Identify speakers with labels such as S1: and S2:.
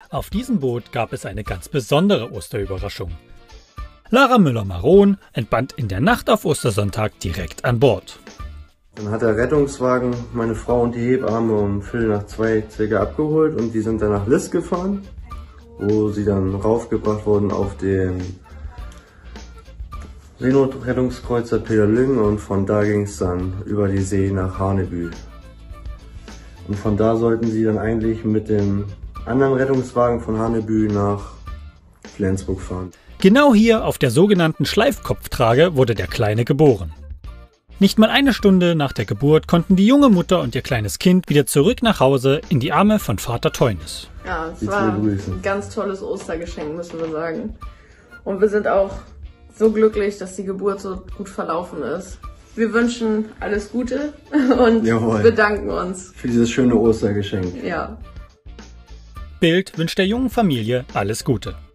S1: Auf diesem Boot gab es eine ganz besondere Osterüberraschung. Lara Müller-Maron entband in der Nacht auf Ostersonntag direkt an Bord.
S2: Dann hat der Rettungswagen meine Frau und die Hebamme um 1:45 circa abgeholt und die sind dann nach Liss gefahren, wo sie dann raufgebracht wurden auf den Seenotrettungskreuzer Peter Lüng und von da ging es dann über die See nach Hanebühl. Und von da sollten sie dann eigentlich mit dem anderen Rettungswagen von Hanebühl nach Flensburg fahren.
S1: Genau hier auf der sogenannten Schleifkopftrage wurde der Kleine geboren. Nicht mal eine Stunde nach der Geburt konnten die junge Mutter und ihr kleines Kind wieder zurück nach Hause in die Arme von Vater Teunis.
S3: Ja, es war ein ganz tolles Ostergeschenk, müssen wir sagen. Und wir sind auch so glücklich, dass die Geburt so gut verlaufen ist. Wir wünschen alles Gute und bedanken uns
S2: für dieses schöne Ostergeschenk.
S3: Ja.
S1: Bild wünscht der jungen Familie alles Gute.